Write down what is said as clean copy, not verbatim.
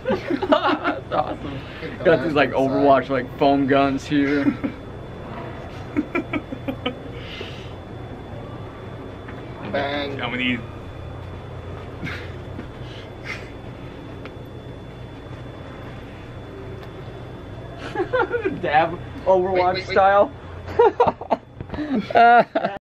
That's awesome. Got these like Overwatch like foam guns here. Bang. How many? Dab Overwatch Wait. style.